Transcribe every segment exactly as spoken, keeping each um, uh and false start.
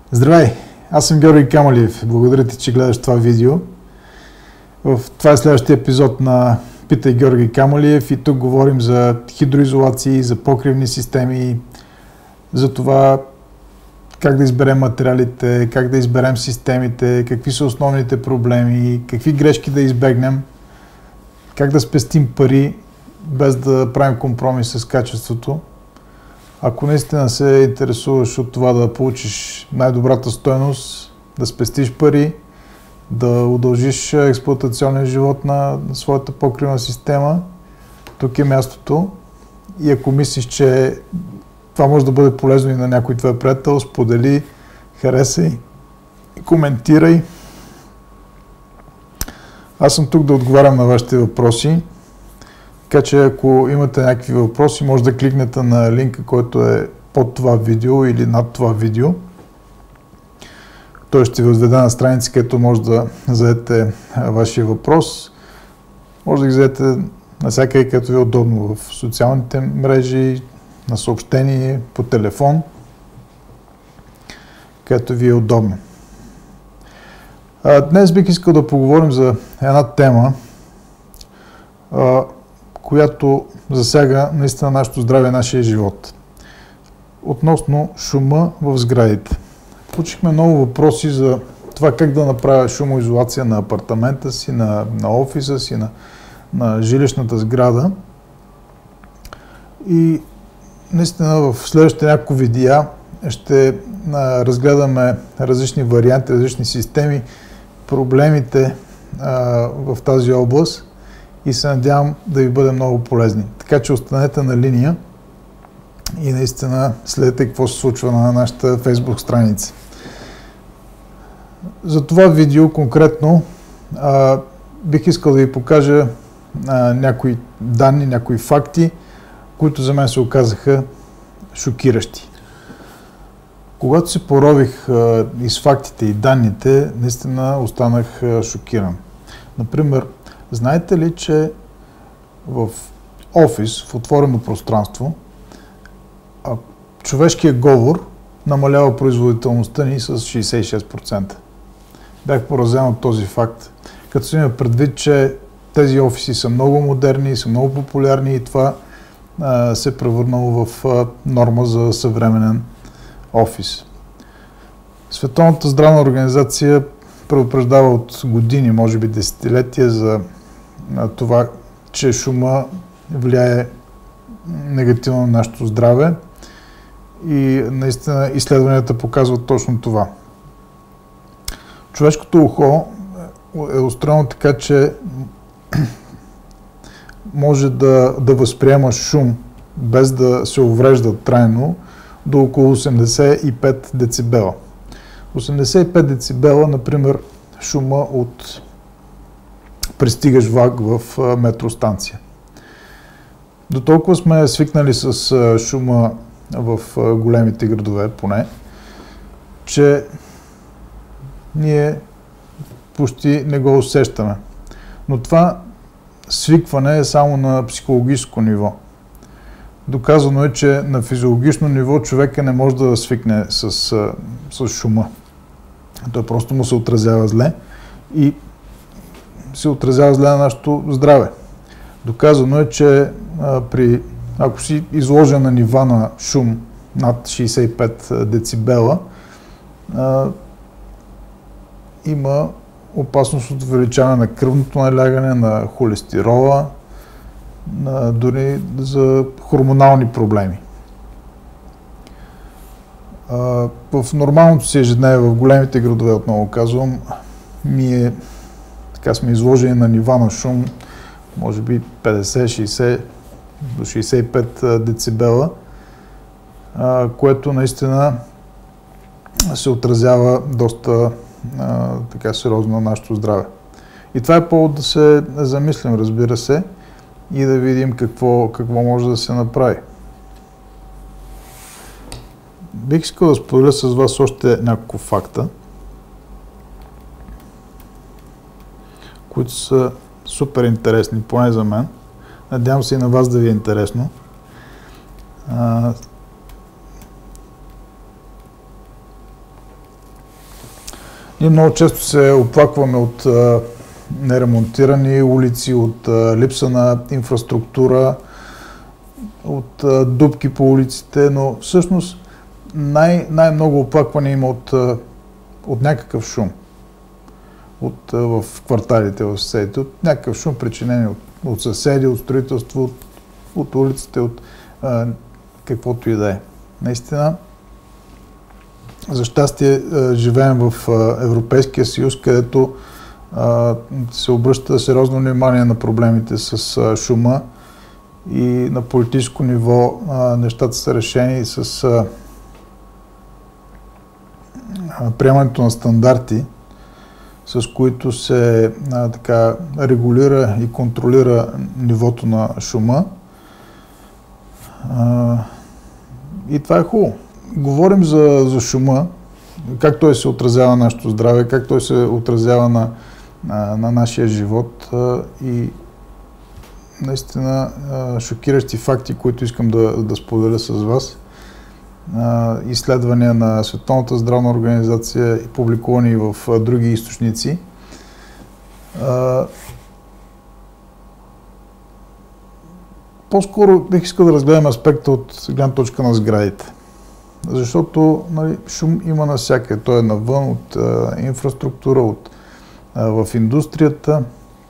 Здравей! Аз съм Георги Камалиев. Благодаря ти, че гледаш това видео. В това е следващия епизод на Питай Георги Камалиев и тук говорим за хидроизолации, за покривни системи, за това как да изберем материалите, как да изберем системите, какви са основните проблеми, какви грешки да избегнем, как да спестим пари без да правим компромис с качеството. Ако наистина се интересуваш от това да получиш най-добрата стойност, да спестиш пари, да удължиш експлоатационния живот на своята покривна система, тук е мястото. И ако мислиш, че това може да бъде полезно и на някой твой приятел, сподели, харесай, коментирай. Аз съм тук да отговарям на вашите въпроси. Така че ако имате някакви въпроси, може да кликнете на линка, който е под това видео или над това видео. Той ще ви отведе на страница, където може да зададете вашия въпрос. Може да ги зададете навсякъде, където ви е удобно, в социалните мрежи, на съобщение, по телефон, където ви е удобно. Днес бих искал да поговорим за една тема, която засяга наистина нашето здраве и нашия живот. Относно шума в сградите. Получихме много въпроси за това как да направя шумоизолация на апартамента си, на, на офиса си, на, на жилищната сграда. И наистина в следващите няколко видеа ще а, разгледаме различни варианти, различни системи, проблемите а, в тази област. И се надявам да ви бъде много полезни. Така че останете на линия и наистина следете какво се случва на нашата Facebook страница. За това видео конкретно а, бих искал да ви покажа а, някои данни, някои факти, които за мен се оказаха шокиращи. Когато се порових а, из фактите и данните, наистина останах а, шокиран. Например, знаете ли, че в офис, в отворено пространство, човешкият говор намалява производителността ни с шейсет и шест процента? Бях поразен от този факт, като се има предвид, че тези офиси са много модерни, са много популярни и това а, се е превърнало в а, норма за съвременен офис. Световната здравна организация предупреждава от години, може би десетилетия, за това, че шума влияе негативно на нашето здраве и наистина изследванията показват точно това. Човешкото ухо е устроено така, че може да, да възприема шум без да се уврежда трайно до около осемдесет и пет децибела. осемдесет и пет децибела, например, шума от пристигащ влак в метростанция. До толкова сме свикнали с шума в големите градове, поне, че ние почти не го усещаме. Но това свикване е само на психологическо ниво. Доказано е, че на физиологично ниво човека не може да свикне с, с шума. Той просто му се отразява зле и се отразява зле на нашето здраве. Доказано е, че а, при, ако си изложен на нива на шум над шейсет и пет децибела, а, има опасност от увеличаване на кръвното налягане, на холестерола, на, дори за хормонални проблеми. А, в нормалното си ежедневие в големите градове, отново казвам, ние така сме изложени на нива на шум, може би петдесет, шейсет до шейсет и пет децибела, а, което наистина се отразява доста а, така сериозно на нашето здраве. И това е повод да се замислим, разбира се, и да видим какво, какво може да се направи. Бих искал да споделя с вас още няколко факта, които са супер интересни, поне за мен. Надявам се и на вас да ви е интересно. Ние много често се оплакваме от а, неремонтирани улици, от а, липса на инфраструктура, от а, дупки по улиците, но всъщност най- най-много оплакване има от, а, от някакъв шум от, а, в кварталите, в съседите, от някакъв шум, причинен от, от съседи, от строителство, от, от улиците, от а, каквото и да е. Наистина, за щастие живеем в Европейския съюз, където се обръща сериозно внимание на проблемите с шума и на политическо ниво нещата са решени с приемането на стандарти, с които се така, регулира и контролира нивото на шума. И това е хубаво. Говорим за, за шума, как той се отразява на нашето здраве, как той се отразява на, на, на нашия живот и наистина шокиращи факти, които искам да, да споделя с вас. Изследвания на Световната здравна организация и публикувани в други източници. По-скоро бих искал да разгледам аспекта от гледна точка на сградите. Защото нали, шум има навсякъде. Той е навън от а, инфраструктура, от, а, в индустрията.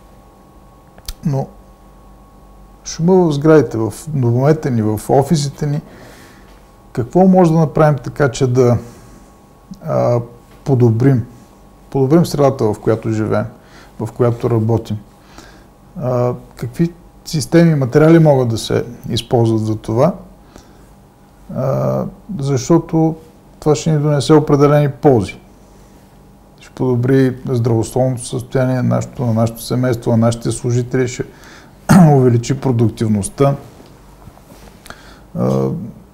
Но шума в сградите, в домовете ни, в офисите ни, какво може да направим така, че да а, подобрим, подобрим средата, в която живеем, в която работим? А, какви системи и материали могат да се използват за това? А, защото това ще ни донесе определени ползи. Ще подобри здравословното състояние на нашето, на нашето семейство, на нашите служители, ще увеличи продуктивността, а,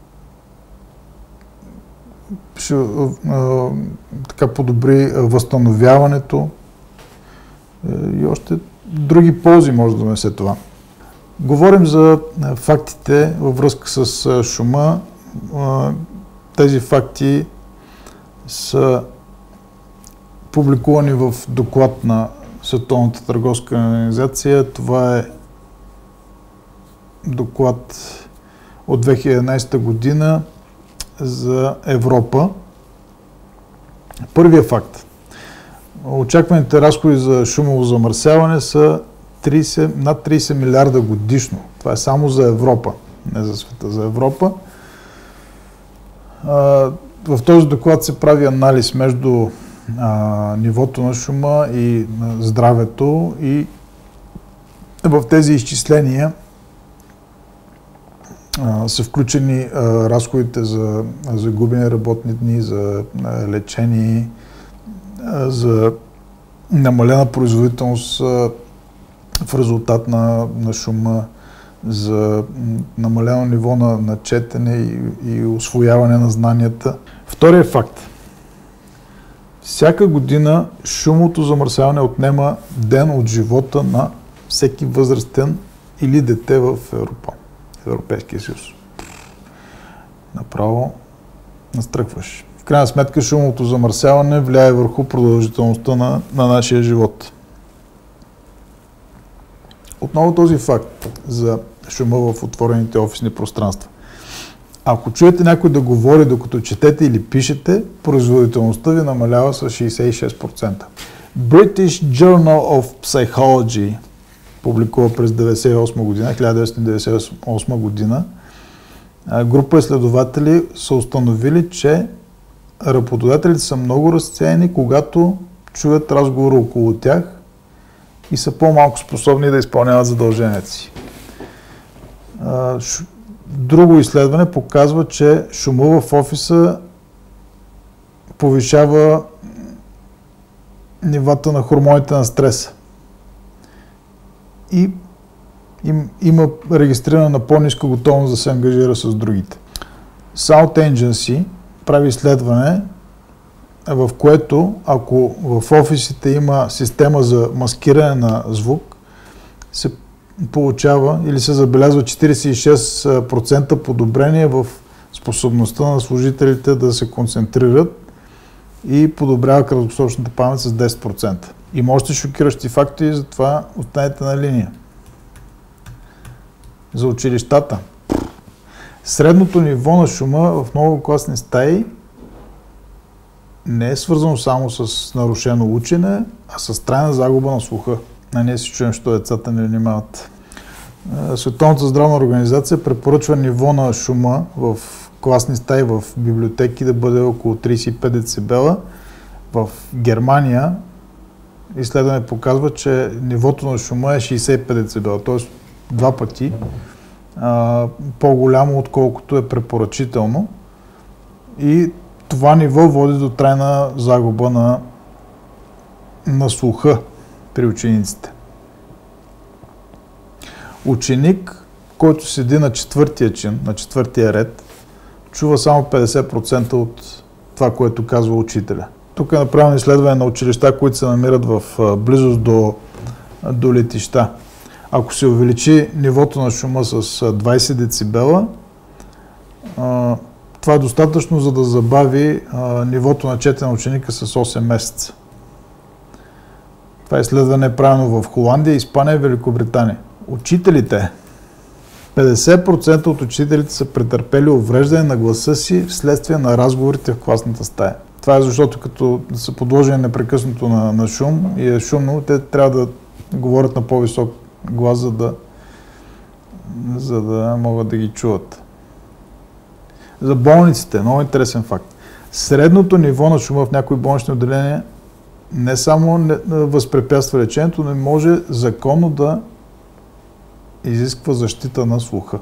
ще а, така подобри възстановяването и още други ползи може да донесе това. Говорим за фактите във връзка с шума. Тези факти са публикувани в доклад на Световната търговска организация. Това е доклад от две хиляди и единадесета година за Европа. Първият факт. Очакваните разходи за шумово замърсяване са тридесет, над тридесет милиарда годишно. Това е само за Европа, не за света, за Европа. В този доклад се прави анализ между а, нивото на шума и на здравето и в тези изчисления а, са включени а, разходите за загубени работни дни, за а, лечение, а, за намалена производителност а, в резултат на, на шума, за намалено ниво на, на четене и, и усвояване на знанията. Вторият факт. Всяка година шумовото замърсяване отнема ден от живота на всеки възрастен или дете в Европа, в Европейския съюз. Направо настръхваш. В крайна сметка шумовото замърсяване влияе върху продължителността на, на нашия живот. Отново този факт за шума в отворените офисни пространства. Ако чуете някой да говори докато четете или пишете, производителността ви намалява с шейсет и шест процента. British Journal of Psychology публикува през деветдесет и осма година, хиляда деветстотин деветдесет и осма година. Група изследователи са установили, че работодателите са много разсеяни, когато чуят разговора около тях и са по-малко способни да изпълняват задълженията си. Друго изследване показва, че шума в офиса повишава нивата на хормоните на стреса. И им, има регистрирана на по-ниска готовност да се ангажира с другите. Sound Agency прави изследване, в което, ако в офисите има система за маскиране на звук, се получава или се забелязва четиридесет и шест процента подобрение в способността на служителите да се концентрират и подобрява краткосрочната памет с десет процента. Има още шокиращи факти, затова останете на линия. За училищата. Средното ниво на шума в многокласни стаи не е свързано само с нарушено учене, а с трайна загуба на слуха. А ние си чуем, що децата не внимават. Световната здравна организация препоръчва ниво на шума в класни стаи в библиотеки да бъде около тридесет и пет децибела. В Германия изследване показва, че нивото на шума е шейсет и пет децибела, т.е. два пъти а, по-голямо, отколкото е препоръчително. И това ниво води до трайна загуба на, на слуха при учениците. Ученик, който седи на четвъртия чин, на четвъртия ред, чува само петдесет процента от това, което казва учителя. Тук е направено изследване на училища, които се намират в близост до, до летища. Ако се увеличи нивото на шума с двадесет децибела, това е достатъчно, за да забави нивото на четене на ученика с осем месеца. Това изследване е правено в Холандия, Испания и Великобритания. Учителите, петдесет процента от учителите са претърпели увреждане на гласа си вследствие на разговорите в класната стая. Това е защото като са подложени непрекъснато на, на шум и е шумно, те трябва да говорят на по-висок глас, за да, за да могат да ги чуват. За болниците, много интересен факт. Средното ниво на шума в някои болнични отделения не само не възпрепятства лечението, но и може законно да изисква защита на слуха.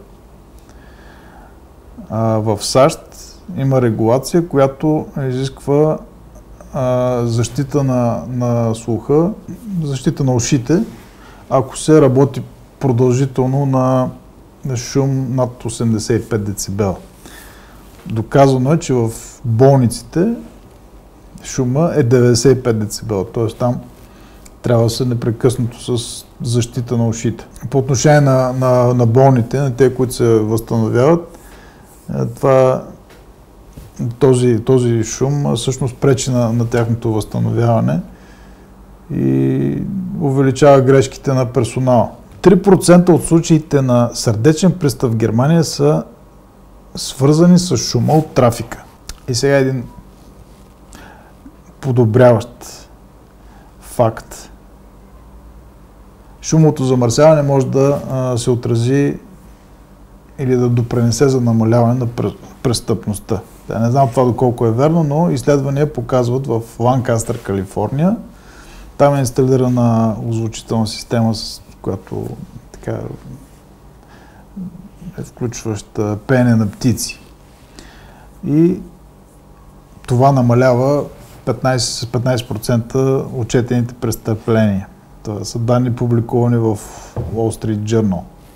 А, в САЩ има регулация, която изисква а, защита на, на слуха, защита на ушите, ако се работи продължително на, на шум над осемдесет и пет децибела. Доказано е, че в болниците шума е деветдесет и пет децибела, т.е. там трябва да се непрекъснато с защита на ушите. По отношение на, на, на болните, на те, които се възстановяват, това, този, този шум всъщност пречи на, на тяхното възстановяване и увеличава грешките на персонала. три процента от случаите на сърдечен пристъп в Германия са свързани с шума от трафика. И сега един подобряващ факт. Шумовото замърсяване може да а, се отрази или да допринесе за намаляване на престъпността. Да, не знам това доколко е верно, но изследвания показват в Ланкастър, Калифорния. Там е инсталирана озвучителна система, с която така е включваща пеене на птици. И това намалява с петнадесет процента отчетените престъпления. Това са данни публикувани в Wall Street Journal.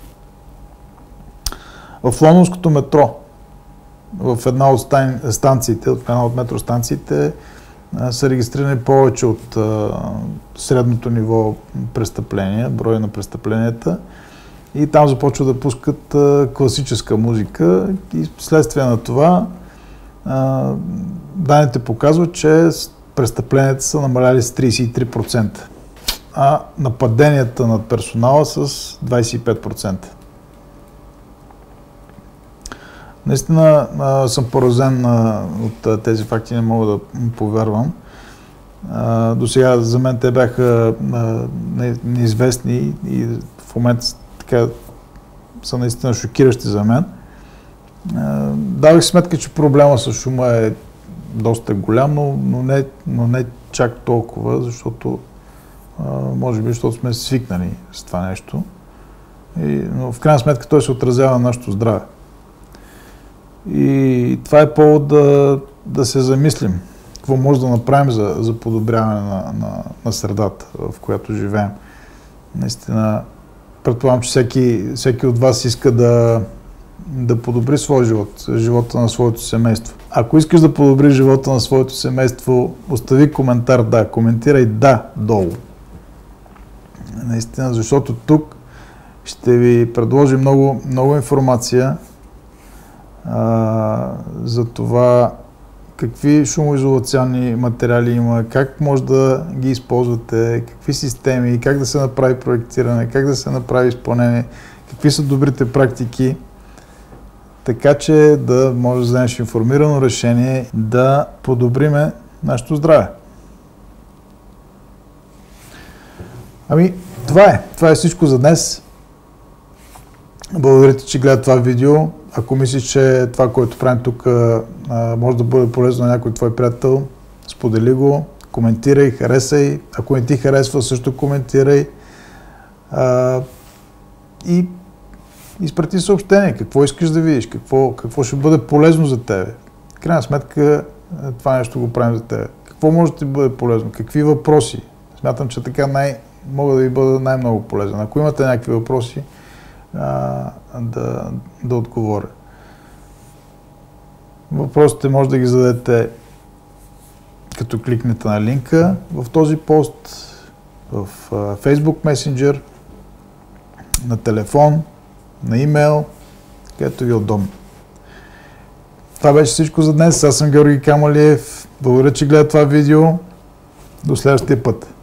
В лондонското метро, в една от станциите, в една от метростанциите, са регистрирани повече от а, средното ниво престъпления, броя на престъпленията, и там започва да пускат а, класическа музика и следствие на това а, данните показват, че престъпленията са намаляли с тридесет и три процента, а нападенията над персонала с двадесет и пет процента. Наистина а, съм поразен а, от а, тези факти, не мога да повярвам. А, до сега за мен те бяха а, не, неизвестни и в момента така, са наистина шокиращи за мен. А, давах сметка, че проблема с шума е доста голям, но, но, не, но не чак толкова, защото а, може би, защото сме свикнали с това нещо. И, но в крайна сметка той се отразява на нашето здраве. И това е повод да, да се замислим какво може да направим за, за подобряване на, на, на средата, в която живеем. Наистина, предполагам, че всеки, всеки от вас иска да, да подобри своя живот, живота на своето семейство. Ако искаш да подобриш живота на своето семейство, остави коментар да, коментирай да долу. Наистина, защото тук ще ви предложи много, много информация Uh, за това какви шумоизолационни материали има, как може да ги използвате, какви системи, как да се направи проектиране, как да се направи изпълнение, какви са добрите практики, така че да може да вземеш информирано решение да подобриме нашето здраве. Ами, това е. Това е всичко за днес. Благодаря ти, че гледа това видео. Ако мислиш, че това, което правим тук, може да бъде полезно на някой твой приятел, сподели го, коментирай, харесай. Ако не ти харесва, също коментирай. А, и изпрати съобщение. Какво искаш да видиш, какво, какво ще бъде полезно за тебе. В крайна сметка, това нещо го правим за тебе. Какво може да ти бъде полезно? Какви въпроси? Смятам, че така най- мога да ви бъда най-много полезен. Ако имате някакви въпроси, а, да, да отговоря. Въпросите може да ги зададете като кликнете на линка в този пост, в а, Facebook Messenger, на телефон, на имейл, където ви е удобно. Това беше всичко за днес. Аз съм Георги Камалиев. Благодаря, че гледа това видео. До следващия път.